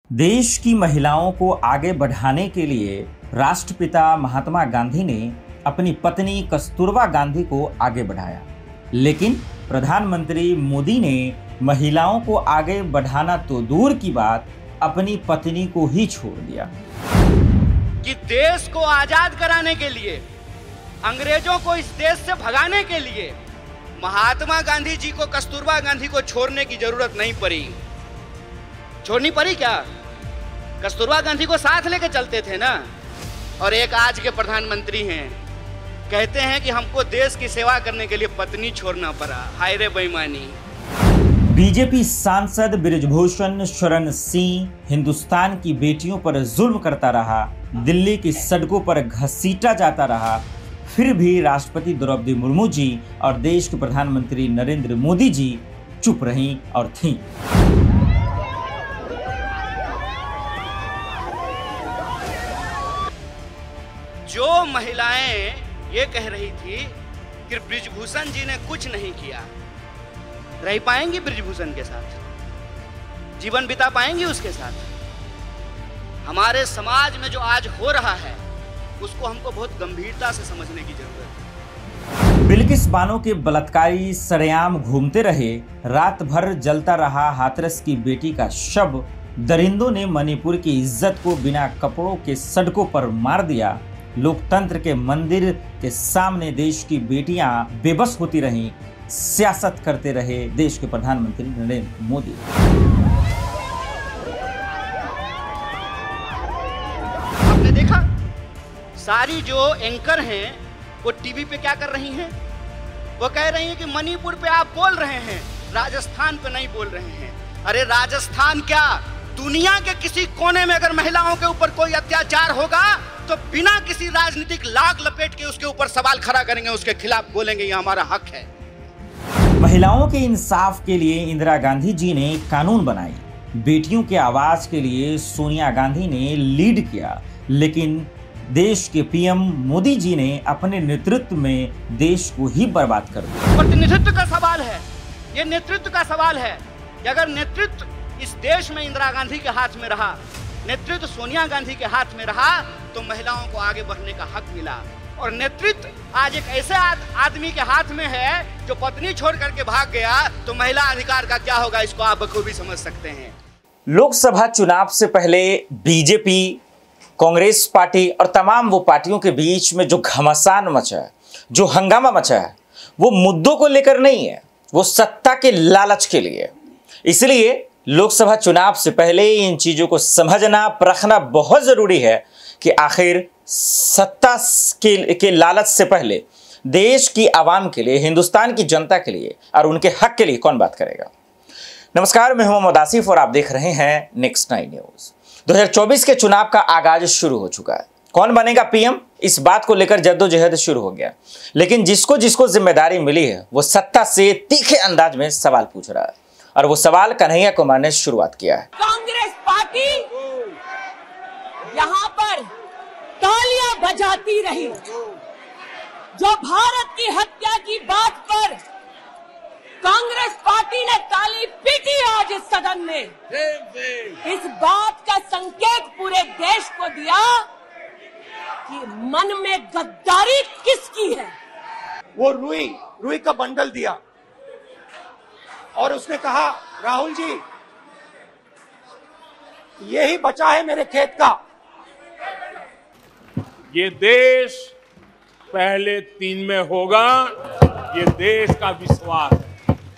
देश की महिलाओं को आगे बढ़ाने के लिए राष्ट्रपिता महात्मा गांधी ने अपनी पत्नी कस्तूरबा गांधी को आगे बढ़ाया, लेकिन प्रधानमंत्री मोदी ने महिलाओं को आगे बढ़ाना तो दूर की बात, अपनी पत्नी को ही छोड़ दिया। कि देश को आजाद कराने के लिए, अंग्रेजों को इस देश से भगाने के लिए महात्मा गांधी जी को कस्तूरबा गांधी को छोड़ने की जरूरत नहीं पड़ी। छोड़नी पड़ी क्या? कस्तूरबा गांधी को साथ लेके चलते थे ना। और एक आज के प्रधानमंत्री हैं, कहते हैं कि हमको देश की सेवा करने के लिए पत्नी छोड़ना पड़ा। हाय रे बेईमानी। बीजेपी सांसद बृजभूषण शरण सिंह हिंदुस्तान की बेटियों पर जुल्म करता रहा, दिल्ली की सड़कों पर घसीटा जाता रहा, फिर भी राष्ट्रपति द्रौपदी मुर्मू जी और देश के प्रधानमंत्री नरेंद्र मोदी जी चुप रहीं और थीं। जो महिलाएं ये कह रही थी कि बृजभूषण जी ने कुछ नहीं किया, रह पाएंगी बृजभूषण के साथ, जीवन बिता पाएंगी उसके साथ? हमारे समाज में जो आज हो रहा है उसको हमको बहुत गंभीरता से समझने की जरूरत है। बिल्किस बानो के बलात्कारी सरेआम घूमते रहे, रात भर जलता रहा हाथरस की बेटी का शव, दरिंदों ने मणिपुर की इज्जत को बिना कपड़ों के सड़कों पर मार दिया, लोकतंत्र के मंदिर के सामने देश की बेटियां बेबस होती रहीं, सियासत करते रहे देश के प्रधानमंत्री नरेंद्र मोदी। आपने देखा सारी जो एंकर हैं वो टीवी पे क्या कर रही हैं? वो कह रही हैं कि मणिपुर पे आप बोल रहे हैं, राजस्थान पे नहीं बोल रहे हैं। अरे राजस्थान क्या, दुनिया के किसी कोने में अगर महिलाओं के ऊपर कोई अत्याचार होगा तो बिना किसी राजनीतिक लाग लपेट के उसके ऊपर सवाल खड़ा करेंगे, उसके खिलाफ बोलेंगे, ये हमारा हक है। महिलाओं के इंसाफ के लिए इंदिरा गांधी जी ने कानून बनाई, बेटियों के आवाज के लिए सोनिया गांधी ने लीड किया, लेकिन देश के पीएम मोदी जी ने अपने नेतृत्व में देश को ही बर्बाद कर दिया। प्रतिनिधित्व का सवाल है, ये नेतृत्व का सवाल है कि अगर नेतृत्व इस देश में इंदिरा गांधी के हाथ में रहा, नेतृत्व सोनिया गांधी के हाथ में रहा, तो महिलाओं को आगे बढ़ने का हक मिला। और नेतृत्व आज एक ऐसे आदमी के हाथ में है जो पत्नी छोड़ करके भाग गया, तो महिला अधिकार का क्या होगा, इसको आप बखूबी समझ सकते हैं। लोकसभा चुनाव से पहले बीजेपी, कांग्रेस पार्टी और तमाम वो पार्टियों के बीच में जो घमासान मचा है, जो हंगामा मचा है, वो मुद्दों को लेकर नहीं है, वो सत्ता के लालच के लिए। इसलिए लोकसभा चुनाव से पहले इन चीजों को समझना, परखना बहुत जरूरी है कि आखिर सत्ता के लालच से पहले देश की आवाम के लिए, हिंदुस्तान की जनता के लिए और उनके हक के लिए कौन बात करेगा। नमस्कार, मैं हूं मोहम्मद आसिफ और आप देख रहे हैं नेक्स्ट 9 न्यूज। 2024 के चुनाव का आगाज शुरू हो चुका है। कौन बनेगा पीएम, इस बात को लेकर जद्दोजहद शुरू हो गया, लेकिन जिसको जिसको जिम्मेदारी मिली है वो सत्ता से तीखे अंदाज में सवाल पूछ रहा है, और वो सवाल कन्हैया कुमार ने शुरुआत किया है। कांग्रेस पार्टी यहाँ पर तालियां बजाती रही, जो भारत की हत्या की बात पर कांग्रेस पार्टी ने ताली पीटी आज इस सदन में, इस बात का संकेत पूरे देश को दिया कि मन में गद्दारी किसकी है। वो रुई का बंडल दिया और उसने कहा, राहुल जी यही बचा है मेरे खेत का। ये देश पहले 3 में होगा, ये देश का विश्वास है।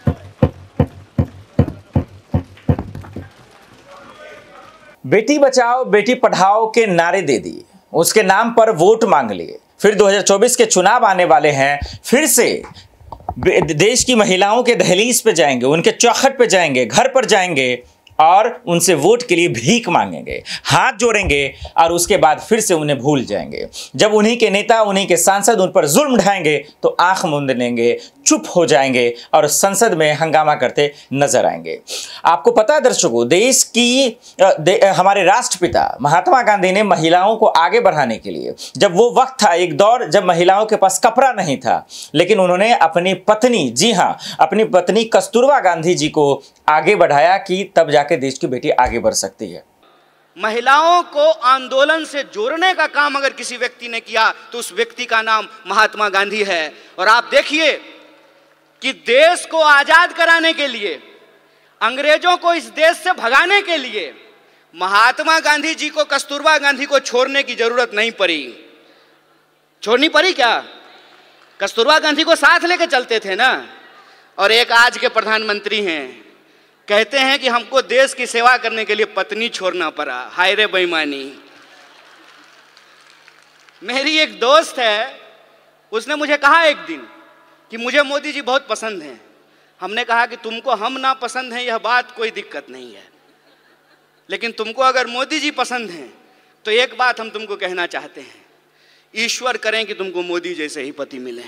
बेटी बचाओ बेटी पढ़ाओ के नारे दे दिए, उसके नाम पर वोट मांग लिए, फिर 2024 के चुनाव आने वाले हैं, फिर से देश की महिलाओं के दहलीज पे जाएंगे, उनके चौखट पे जाएंगे, घर पर जाएंगे और उनसे वोट के लिए भीख मांगेंगे, हाथ जोड़ेंगे और उसके बाद फिर से उन्हें भूल जाएंगे। जब उन्हीं के नेता, उन्हीं के सांसद उन पर जुल्म ढाएंगे तो आंख मूंद लेंगे, चुप हो जाएंगे और संसद में हंगामा करते नजर आएंगे। आपको पता है दर्शकों, देश की हमारे राष्ट्रपिता महात्मा गांधी ने महिलाओं को आगे बढ़ाने के लिए, जब वो वक्त था, एक दौर जब महिलाओं के पास कपड़ा नहीं था, लेकिन उन्होंने अपनी पत्नी, जी हाँ, अपनी पत्नी कस्तूरबा गांधी जी को आगे बढ़ाया कि तब जाके देश की बेटी आगे बढ़ सकती है। महिलाओं को आंदोलन से जोड़ने का काम अगर किसी व्यक्ति ने किया तो उस व्यक्ति का नाम महात्मा गांधी है। और आप देखिए कि देश को आजाद कराने के लिए, अंग्रेजों को इस देश से भगाने के लिए महात्मा गांधी जी को कस्तूरबा गांधी को छोड़ने की जरूरत नहीं पड़ी। छोड़नी पड़ी क्या? कस्तूरबा गांधी को साथ लेकर चलते थे ना। और एक आज के प्रधानमंत्री हैं, कहते हैं कि हमको देश की सेवा करने के लिए पत्नी छोड़ना पड़ा। हाय रे बेईमानी। मेरी एक दोस्त है, उसने मुझे कहा एक दिन कि मुझे मोदी जी बहुत पसंद हैं। हमने कहा कि तुमको हम ना पसंद हैं यह बात कोई दिक्कत नहीं है, लेकिन तुमको अगर मोदी जी पसंद हैं तो एक बात हम तुमको कहना चाहते हैं, ईश्वर करें कि तुमको मोदी जैसे ही पति मिले।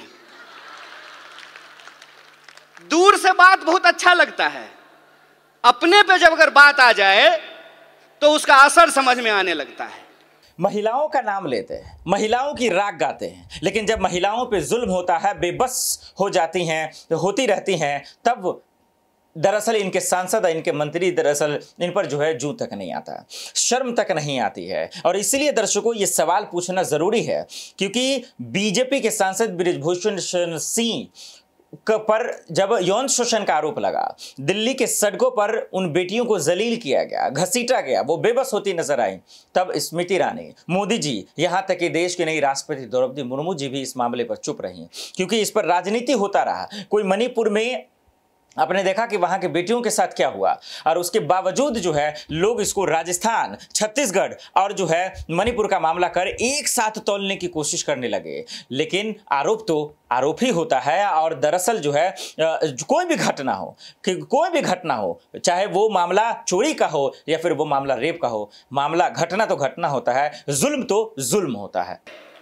दूर से बात बहुत अच्छा लगता है, अपने पे जब अगर बात आ जाए तो उसका असर समझ में आने लगता है। महिलाओं का नाम लेते हैं, महिलाओं की राग गाते हैं, लेकिन जब महिलाओं पे जुल्म होता है, बेबस हो जाती हैं, होती रहती हैं, तब दरअसल इनके सांसद, इनके मंत्री दरअसल इन पर जो है जूं तक नहीं आता, शर्म तक नहीं आती है। और इसलिए दर्शकों ये सवाल पूछना जरूरी है, क्योंकि बीजेपी के सांसद बृजभूषण सिंह पर जब यौन शोषण का आरोप लगा, दिल्ली के सड़कों पर उन बेटियों को जलील किया गया, घसीटा गया, वो बेबस होती नजर आई, तब स्मृति ईरानी, मोदी जी, यहां तक कि देश की नई राष्ट्रपति द्रौपदी मुर्मू जी भी इस मामले पर चुप रही, क्योंकि इस पर राजनीति होता रहा। कोई मणिपुर में आपने देखा कि वहां के बेटियों के साथ क्या हुआ, और उसके बावजूद जो है लोग इसको राजस्थान, छत्तीसगढ़ और जो है मणिपुर का मामला कर एक साथ तौलने की कोशिश करने लगे। लेकिन आरोप तो आरोप ही होता है। और दरअसल जो है कोई भी घटना हो, कोई भी घटना हो, चाहे वो मामला चोरी का हो या फिर वो मामला रेप का हो, मामला घटना तो घटना होता है, जुल्म तो जुल्म होता है।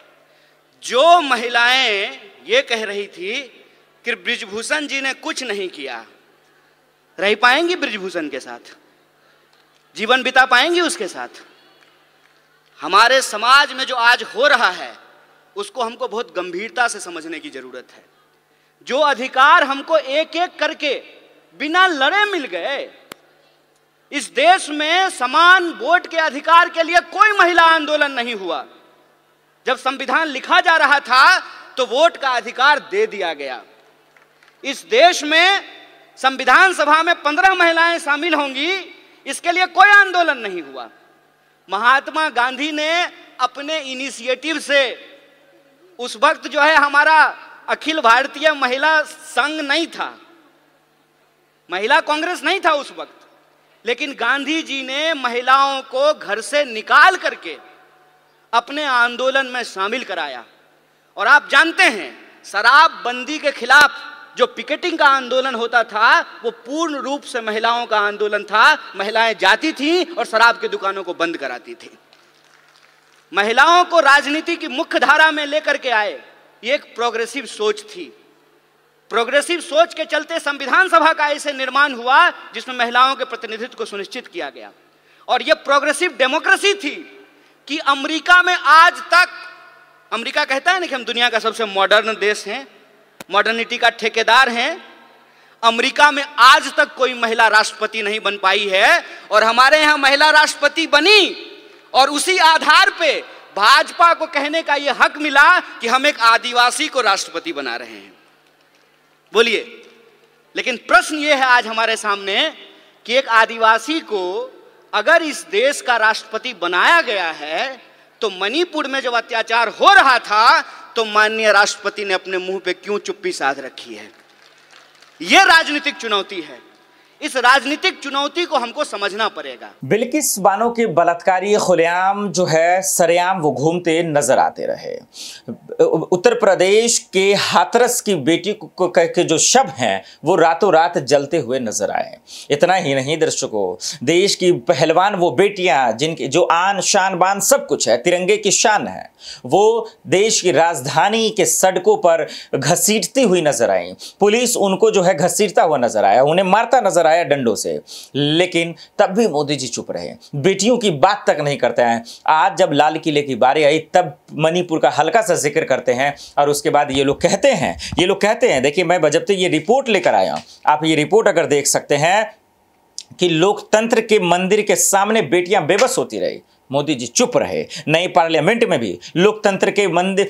जो महिलाएं ये कह रही थी कि बृजभूषण जी ने कुछ नहीं किया, रह पाएंगी बृजभूषण के साथ, जीवन बिता पाएंगी उसके साथ? हमारे समाज में जो आज हो रहा है उसको हमको बहुत गंभीरता से समझने की जरूरत है। जो अधिकार हमको एक एक करके बिना लड़े मिल गए, इस देश में समान वोट के अधिकार के लिए कोई महिला आंदोलन नहीं हुआ। जब संविधान लिखा जा रहा था तो वोट का अधिकार दे दिया गया। इस देश में संविधान सभा में 15 महिलाएं शामिल होंगी, इसके लिए कोई आंदोलन नहीं हुआ। महात्मा गांधी ने अपने इनिशिएटिव से, उस वक्त जो है हमारा अखिल भारतीय महिला संघ नहीं था, महिला कांग्रेस नहीं था उस वक्त, लेकिन गांधी जी ने महिलाओं को घर से निकाल करके अपने आंदोलन में शामिल कराया। और आप जानते हैं, शराबबंदी के खिलाफ जो पिकेटिंग का आंदोलन होता था वो पूर्ण रूप से महिलाओं का आंदोलन था। महिलाएं जाती थीं और शराब की दुकानों को बंद कराती थीं। महिलाओं को राजनीति की मुख्य धारा में लेकर के आए, ये एक प्रोग्रेसिव सोच थी। प्रोग्रेसिव सोच के चलते संविधान सभा का ऐसे निर्माण हुआ जिसमें महिलाओं के प्रतिनिधित्व को सुनिश्चित किया गया। और यह प्रोग्रेसिव डेमोक्रेसी थी कि अमेरिका में आज तक, अमेरिका कहता है ना कि हम दुनिया का सबसे मॉडर्न देश हैं, मॉडर्निटी का ठेकेदार हैं, अमेरिका में आज तक कोई महिला राष्ट्रपति नहीं बन पाई है। और हमारे यहाँ महिला राष्ट्रपति बनी और उसी आधार पे भाजपा को कहने का यह हक मिला कि हम एक आदिवासी को राष्ट्रपति बना रहे हैं। बोलिए, लेकिन प्रश्न यह है आज हमारे सामने कि एक आदिवासी को अगर इस देश का राष्ट्रपति बनाया गया है तो मणिपुर में जब अत्याचार हो रहा था तो माननीय राष्ट्रपति ने अपने मुंह पे क्यों चुप्पी साध रखी है? यह राजनीतिक चुनौती है। इस राजनीतिक चुनौती को हमको समझना पड़ेगा। बिल्किस बानो के बलात्कारी खुलेआम जो है सरेआम वो घूमते नजर आते रहे। उत्तर प्रदेश के हाथरस की बेटी के जो शव हैं वो रातों रात जलते हुए नजर आए। इतना ही नहीं दर्शकों, देश की पहलवान वो बेटियां जिनकी जो आन शान बान सब कुछ है, तिरंगे की शान है, वो देश की राजधानी के सड़कों पर घसीटती हुई नजर आई। पुलिस उनको जो है घसीटता हुआ नजर आया, उन्हें मारता नजर आया डंडों से, लेकिन तब भी मोदी जी चुप रहे, बेटियों की बात तक नहीं करते हैं। आज जब लाल किले की बारी आई तब मणिपुर का हल्का सा जिक्र करते हैं और उसके बाद ये लोग कहते हैं, देखिए मैं बजबते ये रिपोर्ट लेकर आया हूं, आप ये रिपोर्ट अगर देख सकते हैं, कि लोकतंत्र के मंदिर के सामने बेटियां बेबस होती रही, मोदी जी चुप रहे। नई पार्लियामेंट में भी लोकतंत्र के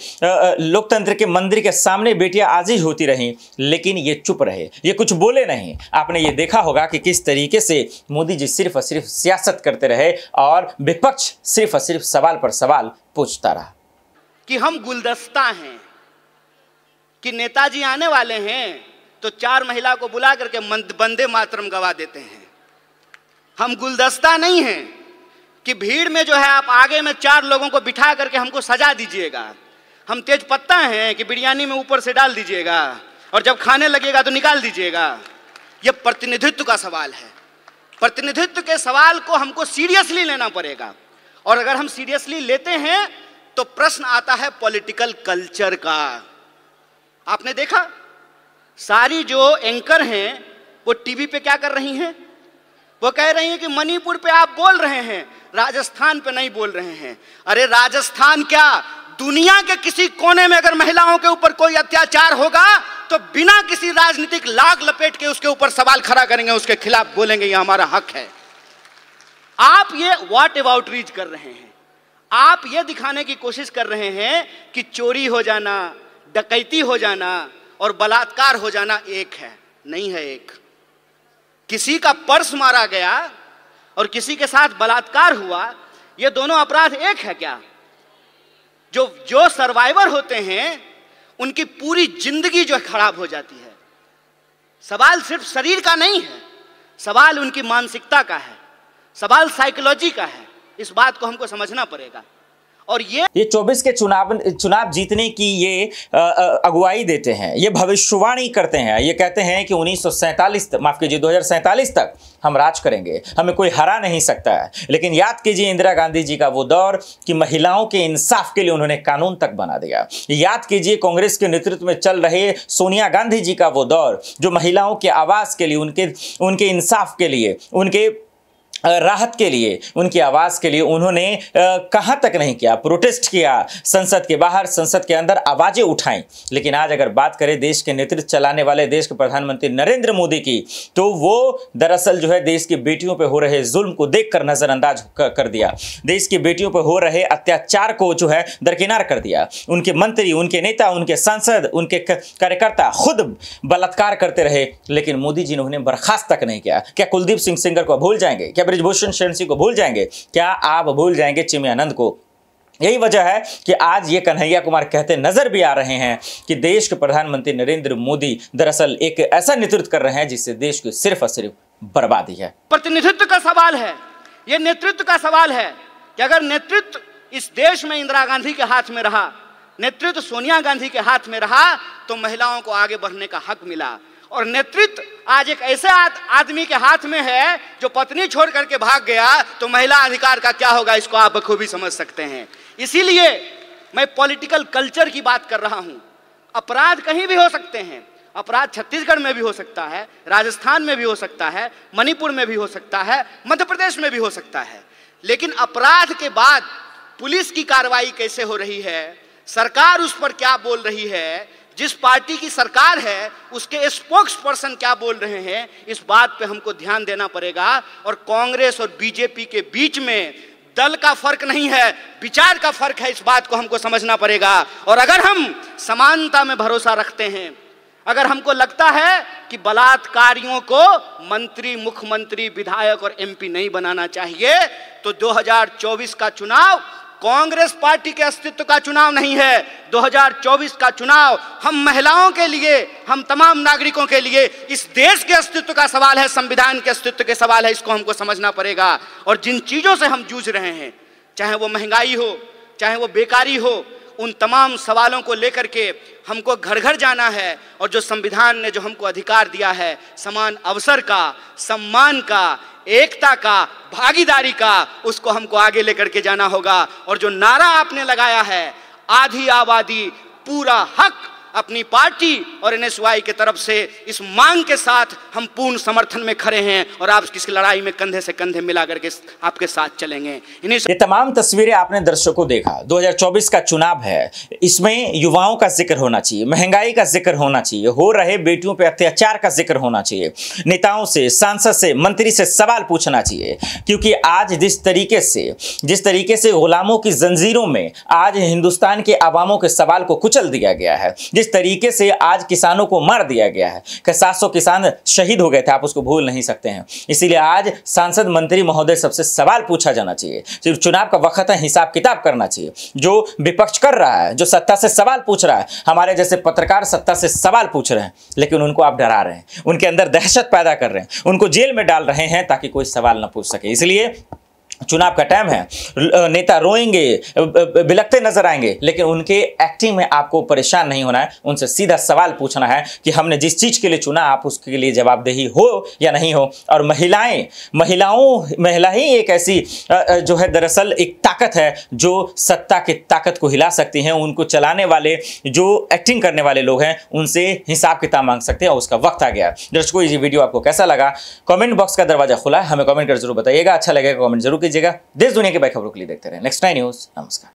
मंदिर के सामने बेटियां आजीज होती रहीं, लेकिन ये चुप रहे, ये कुछ बोले नहीं। आपने ये देखा होगा कि किस तरीके से मोदी जी सिर्फ और सिर्फ सियासत करते रहे और विपक्ष सिर्फ और सिर्फ सवाल पर सवाल पूछता रहा। कि हम गुलदस्ता हैं, कि नेताजी आने वाले हैं तो 4 महिला को बुला करके वंदे मातरम गवा देते हैं। हम गुलदस्ता नहीं हैं कि भीड़ में जो है आप आगे में 4 लोगों को बिठा करके हमको सजा दीजिएगा। हम तेज पत्ता हैं कि बिरयानी में ऊपर से डाल दीजिएगा और जब खाने लगेगा तो निकाल दीजिएगा। यह प्रतिनिधित्व का सवाल है। प्रतिनिधित्व के सवाल को हमको सीरियसली लेना पड़ेगा, और अगर हम सीरियसली लेते हैं तो प्रश्न आता है पॉलिटिकल कल्चर का। आपने देखा सारी जो एंकर हैं वो टीवी पे क्या कर रही हैं? वो कह रही हैं कि मणिपुर पे आप बोल रहे हैं, राजस्थान पे नहीं बोल रहे हैं। अरे राजस्थान क्या, दुनिया के किसी कोने में अगर महिलाओं के ऊपर कोई अत्याचार होगा तो बिना किसी राजनीतिक लाग लपेट के उसके ऊपर सवाल खड़ा करेंगे, उसके खिलाफ बोलेंगे ये हमारा हक है। आप ये व्हाट अबाउट रीच कर रहे हैं। आप ये दिखाने की कोशिश कर रहे हैं कि चोरी हो जाना, डकैती हो जाना और बलात्कार हो जाना एक है। नहीं है एक। किसी का पर्स मारा गया और किसी के साथ बलात्कार हुआ, ये दोनों अपराध एक है क्या? जो सर्वाइवर होते हैं उनकी पूरी जिंदगी जो खराब हो जाती है। सवाल सिर्फ शरीर का नहीं है, सवाल उनकी मानसिकता का है, सवाल साइकोलॉजी का है। इस बात को हमको समझना पड़ेगा। और ये 24 के चुनाव जीतने की ये अगुवाई देते हैं, ये भविष्यवाणी करते हैं, ये कहते हैं कि 2047 तक हम राज करेंगे, हमें कोई हरा नहीं सकता है। लेकिन याद कीजिए इंदिरा गांधी जी का वो दौर कि महिलाओं के इंसाफ के लिए उन्होंने कानून तक बना दिया। याद कीजिए कांग्रेस के नेतृत्व में चल रहे सोनिया गांधी जी का वो दौर जो महिलाओं के आवाज के लिए, उनके इंसाफ के लिए, उनके राहत के लिए, उनकी आवाज के लिए उन्होंने कहां तक नहीं किया, प्रोटेस्ट किया, संसद के बाहर, संसद के अंदर आवाजें उठाई। लेकिन आज अगर बात करें देश के नेतृत्व चलाने वाले देश के प्रधानमंत्री नरेंद्र मोदी की, तो वो दरअसल जो है देश की बेटियों पे हो रहे जुल्म को देखकर नजरअंदाज कर दिया, देश की बेटियों पे हो रहे अत्याचार को जो है दरकिनार कर दिया। उनके मंत्री, उनके नेता, उनके सांसद, उनके कार्यकर्ता खुद बलात्कार करते रहे, लेकिन मोदी जी ने उन्हें बर्खास्त तक नहीं किया। क्या कुलदीप सिंह सेंगर को भूल जाएंगे? क्या ब्रिजभूषण शरण सिंह को भूल जाएंगे? क्या आप भूल जाएंगे चिमयानंद को? यही वजह है कि आज ये कन्हैया कुमार कहते नजर भी आ रहे हैं कि देश के प्रधानमंत्री नरेंद्र मोदी दरअसल एक ऐसा नेतृत्व कर रहे हैं जिससे देश की सिर्फ और सिर्फ बर्बादी है। प्रतिनिधित्व का सवाल है, यह नेतृत्व का सवाल है कि अगर नेतृत्व इस देश में इंदिरा गांधी के हाथ में रहा, नेतृत्व सोनिया गांधी के हाथ में रहा, तो महिलाओं को आगे बढ़ने का हक मिला। और नेतृत्व आज एक ऐसे आदमी के हाथ में है जो पत्नी छोड़ करके भाग गया, तो महिला अधिकार का क्या होगा, इसको आप बखूबी समझ सकते हैं। इसीलिए मैं पॉलिटिकल कल्चर की बात कर रहा हूं। अपराध कहीं भी हो सकते हैं, अपराध छत्तीसगढ़ में भी हो सकता है, राजस्थान में भी हो सकता है, मणिपुर में भी हो सकता है, मध्य प्रदेश में भी हो सकता है। लेकिन अपराध के बाद पुलिस की कार्रवाई कैसे हो रही है, सरकार उस पर क्या बोल रही है, जिस पार्टी की सरकार है उसके स्पोक्स पर्सन क्या बोल रहे हैं, इस बात पे हमको ध्यान देना पड़ेगा। और कांग्रेस और बीजेपी के बीच में दल का फर्क नहीं है, विचार का फर्क है, इस बात को हमको समझना पड़ेगा। और अगर हम समानता में भरोसा रखते हैं, अगर हमको लगता है कि बलात्कारियों को मंत्री, मुख्यमंत्री, विधायक और एमपी नहीं बनाना चाहिए, तो 2024 का चुनाव कांग्रेस पार्टी के अस्तित्व का चुनाव नहीं है। 2024 का चुनाव हम महिलाओं के लिए, हम तमाम नागरिकों के लिए, इस देश के अस्तित्व का सवाल है, संविधान के अस्तित्व के सवाल है। इसको हमको समझना पड़ेगा। और जिन चीजों से हम जूझ रहे हैं, चाहे वो महंगाई हो, चाहे वो बेकारी हो, उन तमाम सवालों को लेकर के हमको घर घर जाना है। और जो संविधान ने जो हमको अधिकार दिया है, समान अवसर का, सम्मान का, एकता का, भागीदारी का, उसको हमको आगे लेकर के जाना होगा। और जो नारा आपने लगाया है, आधी आबादी पूरा हक, अपनी पार्टी और एनएसयूआई की तरफ से इस मांग के साथ हम पूर्ण समर्थन में खड़े हैं और आप इस लड़ाई में कंधे से कंधे मिला करके आपके साथ चलेंगे। ये तमाम तस्वीरें आपने दर्शकों देखा। 2024 का चुनाव है, इसमें युवाओं का जिक्र होना चाहिए, महंगाई का जिक्र होना चाहिए, हो रहे बेटियों पे अत्याचार का जिक्र होना चाहिए, नेताओं से, सांसद से, मंत्री से सवाल पूछना चाहिए। क्योंकि आज जिस तरीके से गुलामों की जंजीरों में आज हिंदुस्तान के अवामों के सवाल को कुचल दिया गया है, जिस तरीके से आज किसानों को मार दिया गया है, 700 किसान शहीद हो गए थे, आप उसको भूल नहीं सकते हैं। इसीलिए आज सांसद, मंत्री महोदय सबसे सवाल पूछा जाना चाहिए। सिर्फ चुनाव का वक्त है, हिसाब किताब करना चाहिए। जो विपक्ष कर रहा है, जो सत्ता से सवाल पूछ रहा है, हमारे जैसे पत्रकार सत्ता से सवाल पूछ रहे हैं, लेकिन उनको आप डरा रहे हैं, उनके अंदर दहशत पैदा कर रहे हैं, उनको जेल में डाल रहे हैं ताकि कोई सवाल ना पूछ सके। इसलिए चुनाव का टाइम है, नेता रोएंगे, बिलखते नजर आएंगे, लेकिन उनके एक्टिंग में आपको परेशान नहीं होना है। उनसे सीधा सवाल पूछना है कि हमने जिस चीज के लिए चुना, आप उसके लिए जवाबदेही हो या नहीं हो। और महिला ही एक ऐसी जो है दरअसल एक ताकत है जो सत्ता की ताकत को हिला सकती हैं। उनको चलाने वाले, जो एक्टिंग करने वाले लोग हैं, उनसे हिसाब किताब मांग सकते हैं और उसका वक्त आ गया। दर्शकों, ये वीडियो आपको कैसा लगा? कमेंट बॉक्स का दरवाजा खुला है, हमें कमेंट कर जरूर बताइएगा। अच्छा लगेगा कमेंट जरूर कीजिएगा। देश दुनिया की बड़ी खबरों के लिए देखते रहें नेक्स्ट 9 न्यूज़। नमस्कार।